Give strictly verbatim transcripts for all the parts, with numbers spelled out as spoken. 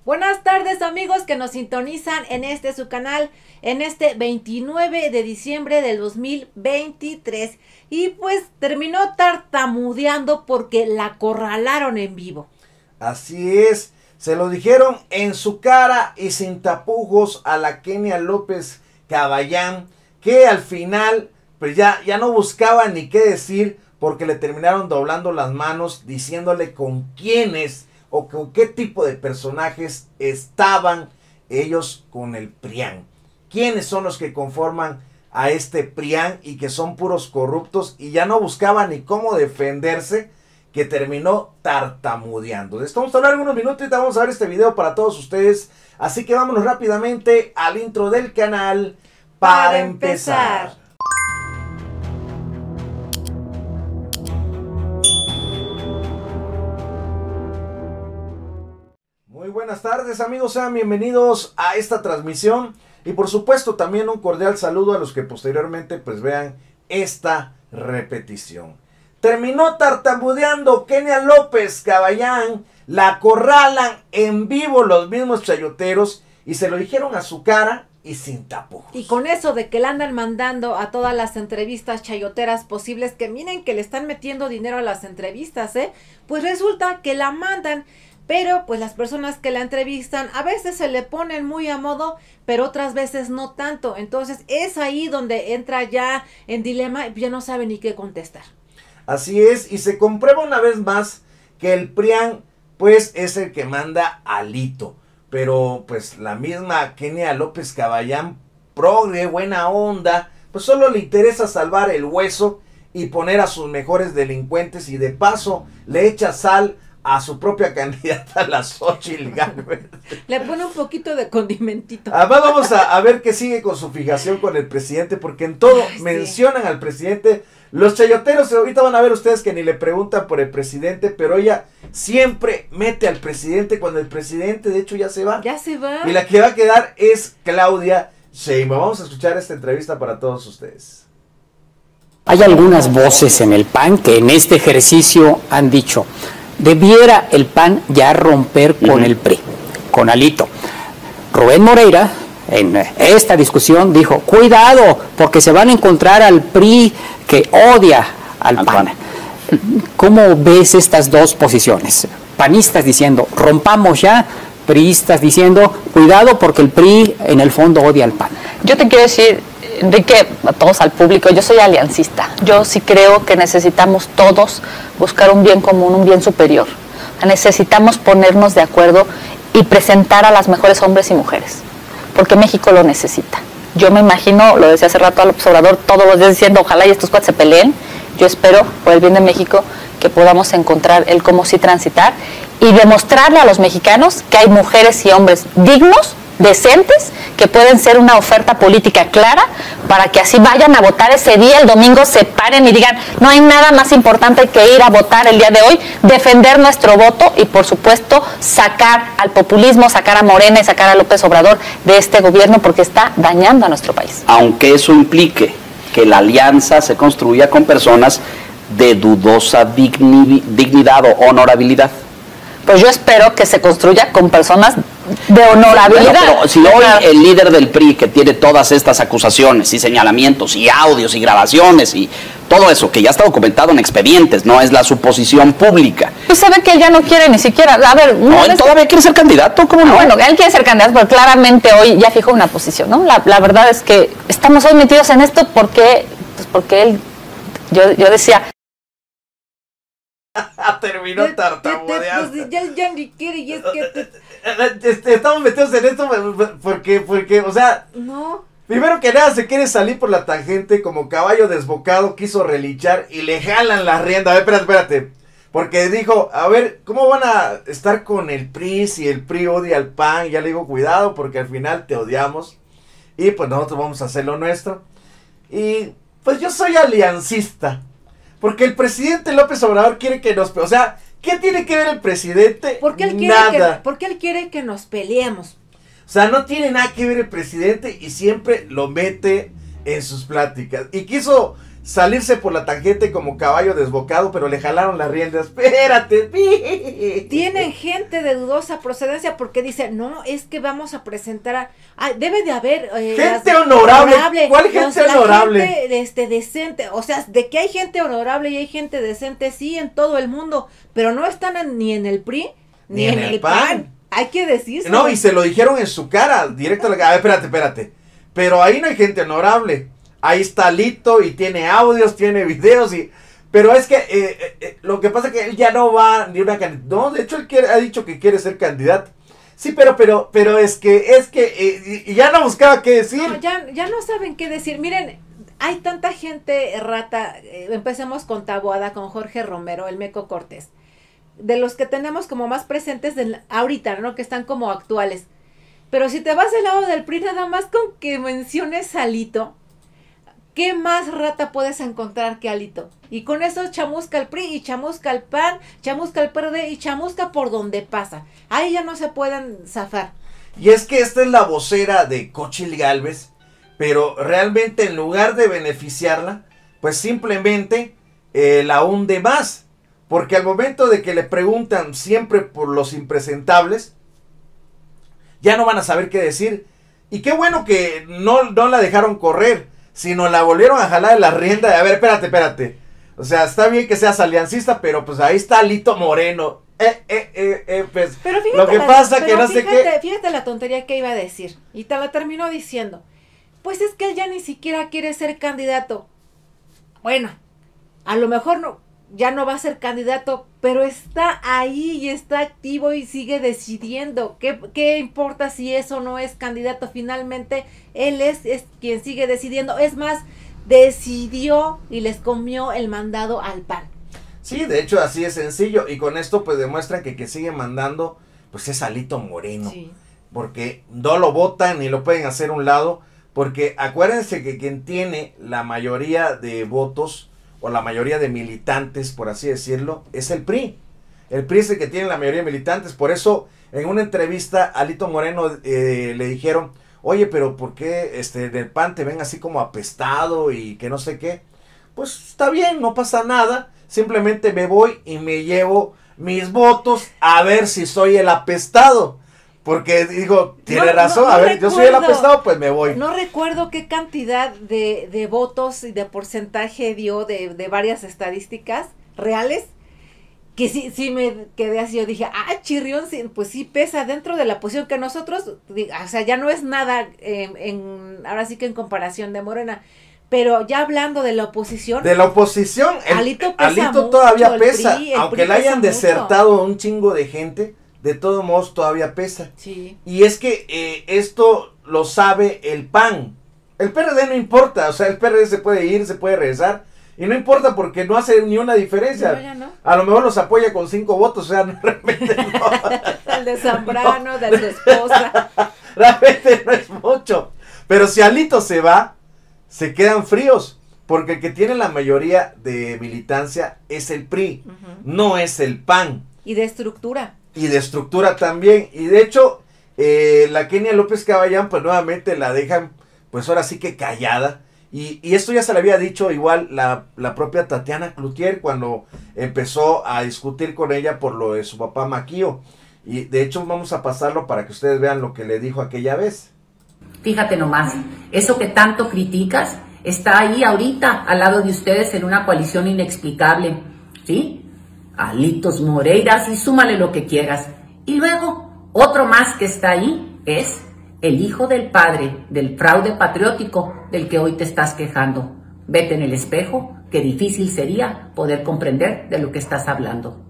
Buenas tardes amigos que nos sintonizan en este su canal en este veintinueve de diciembre del dos mil veintitrés y pues terminó tartamudeando porque la acorralaron en vivo. Así es, se lo dijeron en su cara y sin tapujos a la Kenia López Caballán, que al final pues ya, ya no buscaba ni qué decir porque le terminaron doblando las manos diciéndole con quiénes o con qué tipo de personajes estaban ellos con el PRIAN. ¿Quiénes son los que conforman a este PRIAN y que son puros corruptos? Y ya no buscaba ni cómo defenderse, que terminó tartamudeando. De esto vamos a hablar algunos minutos y vamos a ver este video para todos ustedes. Así que vámonos rápidamente al intro del canal para, para empezar. empezar. Muy buenas tardes amigos, sean bienvenidos a esta transmisión y por supuesto también un cordial saludo a los que posteriormente pues vean esta repetición. Terminó tartamudeando Kenia López Caballán, la acorralan en vivo los mismos chayoteros y se lo dijeron a su cara y sin tapujos. Y con eso de que le andan mandando a todas las entrevistas chayoteras posibles, que miren que le están metiendo dinero a las entrevistas, ¿eh? Pues resulta que la mandan. Pero pues las personas que la entrevistan a veces se le ponen muy a modo, pero otras veces no tanto. Entonces es ahí donde entra ya en dilema y ya no sabe ni qué contestar. Así es, y se comprueba una vez más que el PRIAN pues es el que manda alito. Pero pues la misma Kenia López Caballán, progre, buena onda, pues solo le interesa salvar el hueso y poner a sus mejores delincuentes y de paso le echa sal a su propia candidata, la Xochitl Gálvez. Le pone un poquito de condimentito. Además vamos a, a ver qué sigue con su fijación con el presidente, porque en todo Ay, mencionan sí. al presidente. Los chayoteros, ahorita van a ver ustedes que ni le preguntan por el presidente, pero ella siempre mete al presidente cuando el presidente de hecho ya se va. Ya se va. Y la que va a quedar es Claudia Sheinbaum. Vamos a escuchar esta entrevista para todos ustedes. Hay algunas voces en el P A N que en este ejercicio han dicho: debiera el P A N ya romper con uh-huh. el P R I, con Alito. Rubén Moreira, en esta discusión, dijo: cuidado, porque se van a encontrar al P R I que odia al, al P A N. P A N. ¿Cómo ves estas dos posiciones? Panistas diciendo: rompamos ya, priistas diciendo: cuidado, porque el P R I en el fondo odia al P A N. Yo te quiero decir, Enrique, a todos, al público, yo soy aliancista. Yo sí creo que necesitamos todos buscar un bien común, un bien superior. Necesitamos ponernos de acuerdo y presentar a las mejores hombres y mujeres, porque México lo necesita. Yo me imagino, lo decía hace rato al observador, todos los días diciendo: ojalá y estos cuates se peleen. Yo espero, por el bien de México, que podamos encontrar el cómo sí transitar y demostrarle a los mexicanos que hay mujeres y hombres dignos, decentes, que pueden ser una oferta política clara para que así vayan a votar ese día, el domingo, se paren y digan: no hay nada más importante que ir a votar el día de hoy, defender nuestro voto y por supuesto sacar al populismo, sacar a Morena y sacar a López Obrador de este gobierno, porque está dañando a nuestro país. Aunque eso implique que la alianza se construya con personas de dudosa digni- dignidad o honorabilidad. Pues yo espero que se construya con personas de honorabilidad. Bueno, pero si hoy el líder del P R I, que tiene todas estas acusaciones y señalamientos y audios y grabaciones y todo eso, que ya está documentado en expedientes, no es la suposición pública. Pues se ve que ya no quiere ni siquiera, a ver... No, él todavía quiere ser candidato, ¿cómo no? Ah, bueno, él quiere ser candidato, pero claramente hoy ya fijó una posición, ¿no? La, la verdad es que estamos hoy metidos en esto porque, pues porque él, yo, yo decía... Terminó tartamudeando. Pues ya, ya ni quiere y es que... Te... Estamos metidos en esto porque, porque, o sea... No. Primero que nada se quiere salir por la tangente como caballo desbocado, quiso relichar y le jalan la rienda. A ver, espérate, espérate. Porque dijo, a ver, ¿cómo van a estar con el P R I si el P R I odia al P A N? Y ya le digo, cuidado, porque al final te odiamos. Y pues nosotros vamos a hacer lo nuestro. Y pues yo soy aliancista. Porque el presidente López Obrador quiere que nos... O sea, ¿qué tiene que ver el presidente? Porque él quiere Nada. Que, porque él quiere que nos peleemos. O sea, no tiene nada que ver el presidente y siempre lo mete en sus pláticas. Y quiso salirse por la tangente como caballo desbocado, pero le jalaron las riendas. Espérate. Tienen gente de dudosa procedencia porque dicen, no, es que vamos a presentar a... ah, debe de haber... Eh, gente las, honorable. honorable. ¿Cuál gente Los, honorable? Gente, este, decente. O sea, de que hay gente honorable y hay gente decente, sí, en todo el mundo, pero no están en, ni en el P R I, ni, ni en, en el P A N. PAN. Hay que decirlo. No, y se lo dijeron en su cara, directo a la cara. A ver, espérate, espérate. Pero ahí no hay gente honorable. Ahí está Alito y tiene audios, tiene videos y... Pero es que eh, eh, lo que pasa es que él ya no va ni una candidata. No, de hecho él quiere, ha dicho que quiere ser candidato. Sí, pero, pero, pero es que, es que eh, ya no buscaba qué decir. No, ya, ya no saben qué decir. Miren, hay tanta gente rata. Eh, empecemos con Taboada, con Jorge Romero, el Meco Cortés. De los que tenemos como más presentes de, ahorita, ¿no? Que están como actuales. Pero si te vas del lado del P R I, nada más con que menciones a Alito, ¿qué más rata puedes encontrar que Alito? Y con eso chamusca el P R I y chamusca el P A N, chamusca el P R D y chamusca por donde pasa. Ahí ya no se pueden zafar. Y es que esta es la vocera de Xóchitl Gálvez, pero realmente en lugar de beneficiarla, pues simplemente eh, la hunde más. Porque al momento de que le preguntan siempre por los impresentables, ya no van a saber qué decir. Y qué bueno que no, no la dejaron correr, sino la volvieron a jalar de la rienda. A ver, espérate, espérate. O sea, está bien que seas aliancista, pero pues ahí está Alito Moreno. Eh, eh, eh, eh, pues, pero fíjate lo que la, pasa que no fíjate, sé qué. Fíjate la tontería que iba a decir. Y te la terminó diciendo. Pues es que él ya ni siquiera quiere ser candidato. Bueno, a lo mejor no, ya no va a ser candidato, pero está ahí y está activo y sigue decidiendo. ¿Qué, qué importa si eso no es candidato? Finalmente, él es, es quien sigue decidiendo. Es más, decidió y les comió el mandado al P A N. Sí, de hecho así es sencillo. Y con esto pues demuestran que quien sigue mandando pues es Alito Moreno. Sí. Porque no lo votan ni lo pueden hacer a un lado. Porque acuérdense que quien tiene la mayoría de votos o la mayoría de militantes, por así decirlo, es el P R I. El P R I es el que tiene la mayoría de militantes. Por eso, en una entrevista, a Alito Moreno eh, le dijeron, oye, pero ¿por qué este, del P A N te ven así como apestado y que no sé qué? Pues está bien, no pasa nada. Simplemente me voy y me llevo mis votos a ver si soy el apestado. Porque digo, tiene no, razón, no, no a ver, recuerdo, yo soy el apestado, pues me voy. No recuerdo qué cantidad de, de votos y de porcentaje dio de, de varias estadísticas reales, que sí, sí me quedé así, yo dije, ah, Chirrión, sí, pues sí pesa dentro de la posición que nosotros, o sea, ya no es nada, eh, en, ahora sí que en comparación de Morena, pero ya hablando de la oposición. De la oposición, el, Alito, pesa Alito mucho, todavía pesa, P R I, aunque P R I le hayan pesa desertado mucho. un chingo de gente. De todos modos todavía pesa. Sí. Y es que eh, esto lo sabe el P A N. El P R D no importa, o sea, el P R D se puede ir, se puede regresar. Y no importa porque no hace ni una diferencia. No, ya no. A lo mejor los apoya con cinco votos, o sea, realmente no. El de Zambrano, no. de su esposa. Realmente no es mucho. Pero si Alito se va, se quedan fríos. Porque el que tiene la mayoría de militancia es el P R I, uh-huh. no es el P A N. Y de estructura. Y de estructura también. Y de hecho, eh, la Kenia López Caballán, pues nuevamente la dejan, pues ahora sí que callada. Y, y esto ya se le había dicho igual la, la propia Tatiana Cloutier cuando empezó a discutir con ella por lo de su papá Maquío. Y de hecho vamos a pasarlo para que ustedes vean lo que le dijo aquella vez. Fíjate nomás, eso que tanto criticas está ahí ahorita al lado de ustedes en una coalición inexplicable, ¿sí? Alitos Moreiras y súmale lo que quieras. Y luego, otro más que está ahí es el hijo del padre del fraude patriótico del que hoy te estás quejando. Vete en el espejo, que difícil sería poder comprender de lo que estás hablando.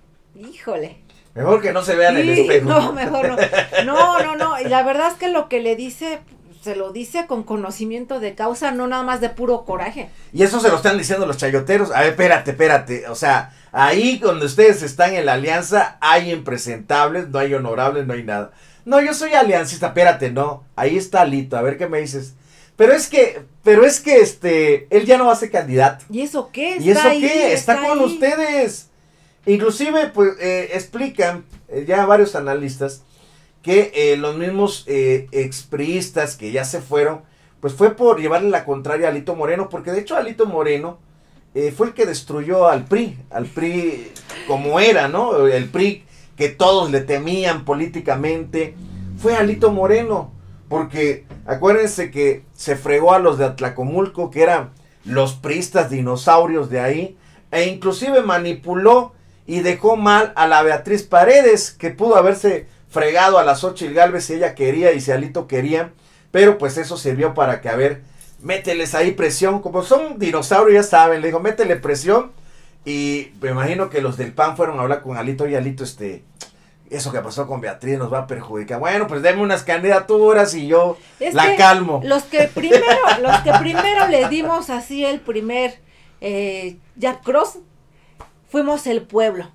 Híjole. Mejor que no se vean sí, en el espejo. No, mejor no. No, no, no. Y la verdad es que lo que le dice, se lo dice con conocimiento de causa, no nada más de puro coraje. Y eso se lo están diciendo los chayoteros. A ver, espérate, espérate. O sea, ahí donde ustedes están en la alianza, hay impresentables, no hay honorables, no hay nada. No, yo soy aliancista, espérate, no. Ahí está Alito, a ver qué me dices. Pero es que, pero es que este, él ya no va a ser candidato. ¿Y eso qué? ¿Y eso ahí, qué? Está, está con ahí. ustedes. Inclusive, pues, eh, explican eh, ya varios analistas que eh, los mismos eh, expriistas que ya se fueron, pues fue por llevarle la contraria a Alito Moreno, porque de hecho Alito Moreno eh, fue el que destruyó al P R I, al P R I como era, ¿no? El P R I que todos le temían políticamente, fue Alito Moreno, porque acuérdense que se fregó a los de Atlacomulco, que eran los priistas dinosaurios de ahí, e inclusive manipuló y dejó mal a la Beatriz Paredes, que pudo haberse fregado a la Xóchitl Gálvez si ella quería y si Alito quería, pero pues eso sirvió para que, a ver, mételes ahí presión, como son dinosaurios ya saben, le digo, métele presión, y me imagino que los del P A N fueron a hablar con Alito, y Alito, este, eso que pasó con Beatriz nos va a perjudicar, bueno, pues deme unas candidaturas y yo es la que calmo. Los que primero, los que primero le dimos así el primer eh, Jack Cross, fuimos el pueblo.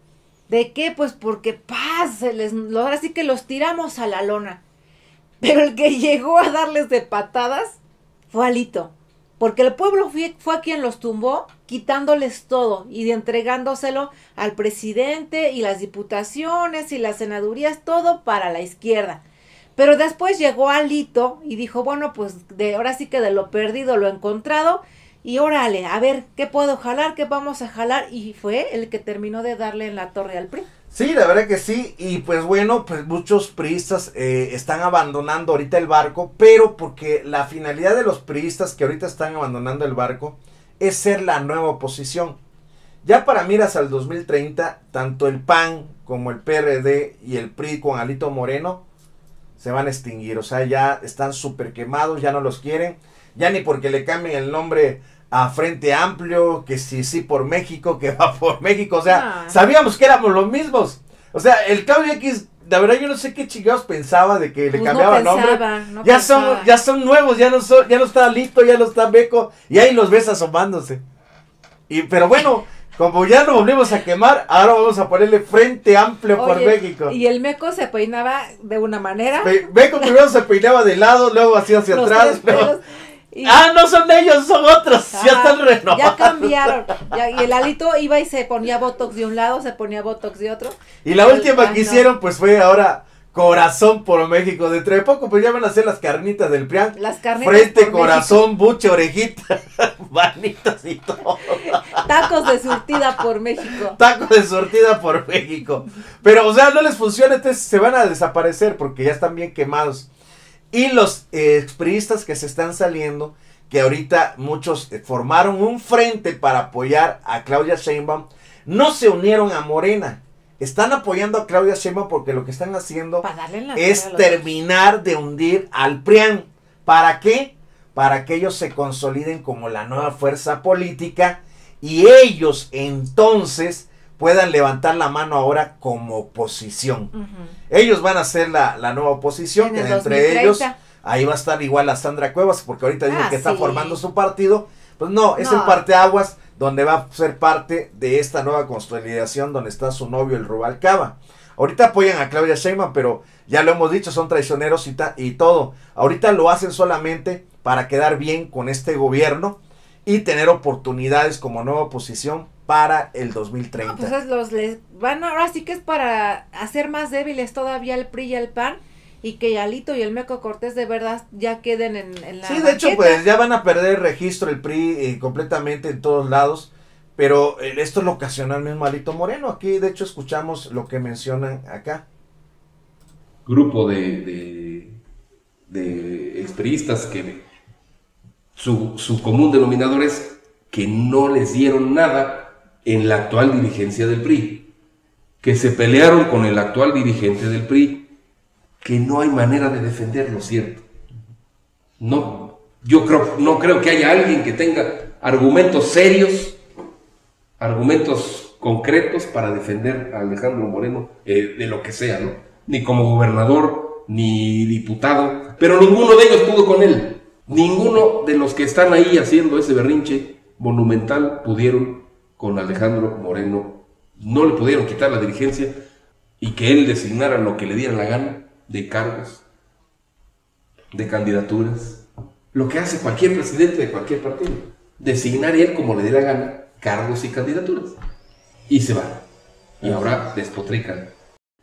¿De qué? Pues porque paz, se les, ahora sí que los tiramos a la lona. Pero el que llegó a darles de patadas fue Alito. Porque el pueblo fue, fue quien los tumbó, quitándoles todo y de entregándoselo al presidente y las diputaciones y las senadurías, todo para la izquierda. Pero después llegó Alito y dijo, bueno, pues de ahora sí que de lo perdido lo encontrado. Y órale, a ver, ¿qué puedo jalar? ¿Qué vamos a jalar? Y fue el que terminó de darle en la torre al P R I. Sí, la verdad que sí, y pues bueno, pues muchos priistas eh, están abandonando ahorita el barco, pero porque la finalidad de los priistas que ahorita están abandonando el barco es ser la nueva oposición. Ya para miras al dos mil treinta, tanto el P A N como el P R D y el P R I con Alito Moreno se van a extinguir, o sea, ya están súper quemados, ya no los quieren, ya ni porque le cambien el nombre a Frente Amplio, que sí, sí por México, que va por México, o sea, ah. sabíamos que éramos los mismos, o sea, el Claudio X, la verdad yo no sé qué chingados pensaba de que le pues cambiaba no pensaba, nombre, no ya pensaba. son ya son nuevos, ya no son, ya no está Alito, ya no está Beco, y ahí los ves asomándose, y pero bueno, como ya nos volvimos a quemar, ahora vamos a ponerle Frente Amplio Oye, por México. Y el Meco se peinaba de una manera. Pe Meco primero se peinaba de lado, luego así hacia los atrás, luego... Y... Ah, no son ellos, son otros, ah, ya están renovados. Ya cambiaron, ya, y el Alito iba y se ponía botox de un lado, se ponía botox de otro. Y la última que hicieron no. pues fue ahora Corazón por México, dentro de poco pues ya van a hacer las carnitas del P R I A N. Las carnitas Frente, corazón, México. Buche, orejita, manitas y todo. Tacos de surtida por México. Tacos de surtida por México. Pero o sea, no les funciona, entonces se van a desaparecer porque ya están bien quemados. Y los eh, expriistas que se están saliendo, que ahorita muchos eh, formaron un frente para apoyar a Claudia Sheinbaum, no se unieron a Morena. Están apoyando a Claudia Sheinbaum porque lo que están haciendo es terminar de hundir al P R I A N. ¿Para qué? Para que ellos se consoliden como la nueva fuerza política y ellos entonces puedan levantar la mano ahora como oposición. Uh-huh. Ellos van a ser la, la nueva oposición, que entre dos mil treinta ellos, ahí va a estar igual la Sandra Cuevas, porque ahorita dicen ah, que está sí. formando su partido. Pues no, es no. el parteaguas donde va a ser parte de esta nueva consolidación donde está su novio, el Rubalcaba. Ahorita apoyan a Claudia Sheinbaum, pero ya lo hemos dicho, son traicioneros y, ta y todo. Ahorita lo hacen solamente para quedar bien con este gobierno y tener oportunidades como nueva oposición para el dos mil treinta. No, pues los les van ahora sí que es para hacer más débiles todavía el P R I y el P A N y que Alito y el Meco Cortés de verdad ya queden en, en la Sí, de banqueta. Hecho pues ya van a perder registro el P R I eh, completamente en todos lados, pero eh, esto lo ocasionó el mismo Alito Moreno. Aquí de hecho escuchamos lo que mencionan acá. Grupo de, de, de expriistas que su, su común denominador es que no les dieron nada en la actual dirigencia del P R I, que se pelearon con el actual dirigente del P R I, que no hay manera de defenderlo, ¿cierto? No, yo creo, no creo que haya alguien que tenga argumentos serios, argumentos concretos para defender a Alejandro Moreno eh, de lo que sea, ¿no? Ni como gobernador, ni diputado, pero ninguno de ellos pudo con él. Ninguno de los que están ahí haciendo ese berrinche monumental pudieron con Alejandro Moreno, no le pudieron quitar la dirigencia y que él designara lo que le diera la gana de cargos, de candidaturas, lo que hace cualquier presidente de cualquier partido, designar él como le dé la gana cargos y candidaturas, y se va, y ahora despotrican.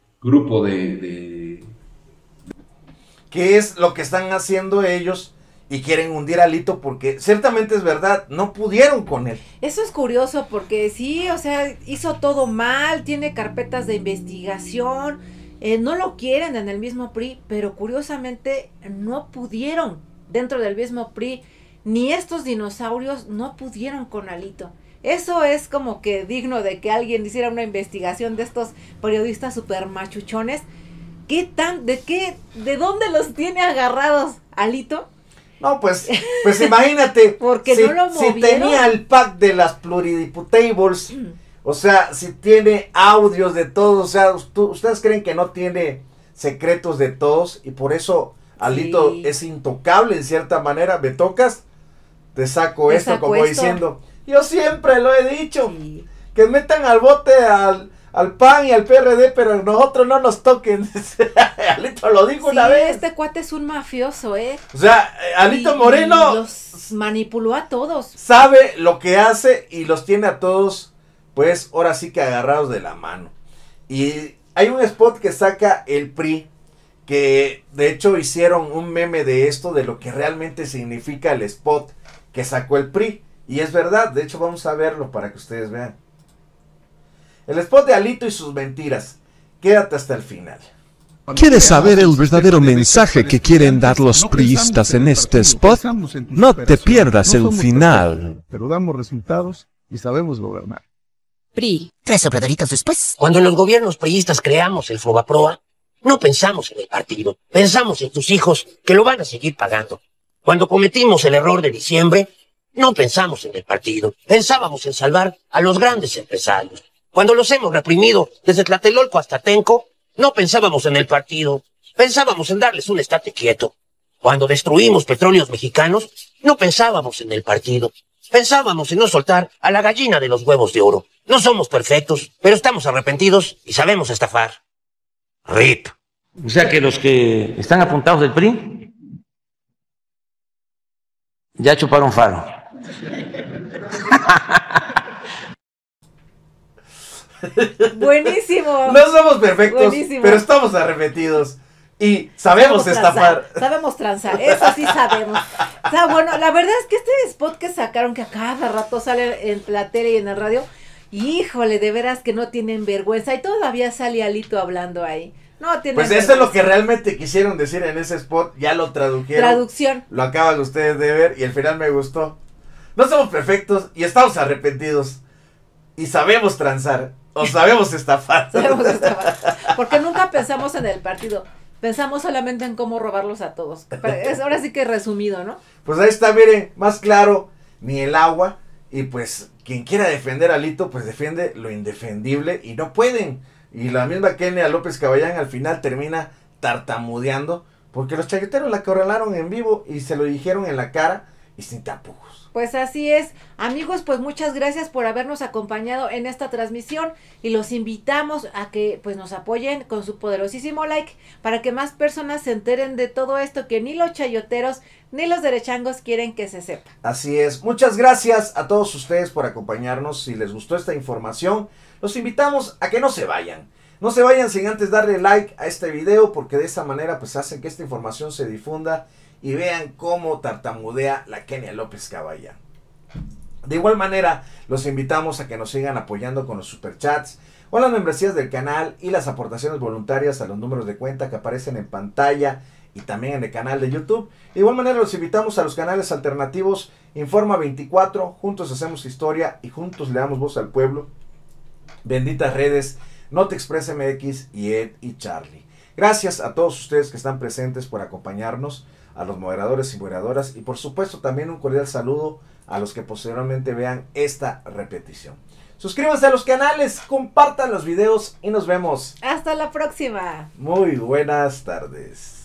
Grupo de, de... ¿Qué es lo que están haciendo ellos? y quieren hundir a Alito porque ciertamente es verdad, no pudieron con él. Eso es curioso porque sí, o sea, hizo todo mal, tiene carpetas de investigación, eh, no lo quieren en el mismo P R I, pero curiosamente no pudieron dentro del mismo P R I, ni estos dinosaurios no pudieron con Alito. Eso es como que digno de que alguien hiciera una investigación de estos periodistas super machuchones. ¿Qué tan, de qué, de dónde los tiene agarrados Alito? No, pues, pues imagínate, porque si, no lo si tenía el pack de las pluridiputables, mm. o sea, si tiene audios de todos, o sea, tú, ustedes creen que no tiene secretos de todos y por eso Alito sí. es intocable en cierta manera. Me tocas, te saco te esto saco como esto. Diciendo, yo siempre lo he dicho, sí. que metan al bote al... al P A N y al P R D, pero nosotros no nos toquen. Alito lo dijo sí, una vez. Este cuate es un mafioso, ¿eh? O sea, Alito y, Moreno y los manipuló a todos. Sabe lo que hace y los tiene a todos, pues, ahora sí que agarrados de la mano. Y hay un spot que saca el P R I, que de hecho hicieron un meme de esto, de lo que realmente significa el spot que sacó el P R I. Y es verdad, de hecho vamos a verlo para que ustedes vean. El spot de Alito y sus mentiras. Quédate hasta el final. ¿Quieres saber el verdadero mensaje que quieren dar los priistas en este spot? No te pierdas el final. Pero damos resultados y sabemos gobernar. P R I. Tres operadoras después. Cuando en los gobiernos priistas creamos el Fobaproa, no pensamos en el partido. Pensamos en tus hijos que lo van a seguir pagando. Cuando cometimos el error de diciembre, no pensamos en el partido. Pensábamos en salvar a los grandes empresarios. Cuando los hemos reprimido desde Tlatelolco hasta Tenco, no pensábamos en el partido, pensábamos en darles un estate quieto. Cuando destruimos petróleos mexicanos, no pensábamos en el partido, pensábamos en no soltar a la gallina de los huevos de oro. No somos perfectos, pero estamos arrepentidos y sabemos estafar. R I P. O sea que los que están apuntados del P R I ya chuparon faro. Buenísimo. No somos perfectos, Buenísimo. pero estamos arrepentidos. Y sabemos, sabemos estafar. Transar, sabemos transar, eso sí sabemos. O sea, bueno, la verdad es que este spot que sacaron, que a cada rato sale en la tele y en el radio, híjole, de veras que no tienen vergüenza. Y todavía sale Alito hablando ahí. No tienen Pues vergüenza. Eso es lo que realmente quisieron decir en ese spot. Ya lo tradujeron. Traducción. Lo acaban ustedes de ver y al final me gustó. No somos perfectos y estamos arrepentidos. Y sabemos transar. O sabemos estafar. Sabemos estafar. Porque nunca pensamos en el partido. Pensamos solamente en cómo robarlos a todos. Es ahora sí que resumido, ¿no? Pues ahí está, miren, más claro, ni el agua. Y pues, quien quiera defender a Alito, pues defiende lo indefendible. Y no pueden. Y la misma Kenia López Caballán al final termina tartamudeando. Porque los chayoteros la acorralaron en vivo y se lo dijeron en la cara y sin tapujos. Pues así es, amigos, pues muchas gracias por habernos acompañado en esta transmisión y los invitamos a que pues nos apoyen con su poderosísimo like para que más personas se enteren de todo esto que ni los chayoteros ni los derechangos quieren que se sepa. Así es, muchas gracias a todos ustedes por acompañarnos. Si les gustó esta información, los invitamos a que no se vayan. No se vayan sin antes darle like a este video porque de esa manera pues hacen que esta información se difunda y vean cómo tartamudea la Kenia López Caballán. De igual manera, los invitamos a que nos sigan apoyando con los superchats o las membresías del canal y las aportaciones voluntarias a los números de cuenta que aparecen en pantalla y también en el canal de YouTube. De igual manera, los invitamos a los canales alternativos Informa veinticuatro, Juntos Hacemos Historia y Juntos Le Damos Voz al Pueblo, Benditas Redes, NotExpress M X y Ed y Charlie. Gracias a todos ustedes que están presentes por acompañarnos, a los moderadores y moderadoras y por supuesto también un cordial saludo a los que posteriormente vean esta repetición. Suscríbanse a los canales, compartan los videos y nos vemos. Hasta la próxima. Muy buenas tardes.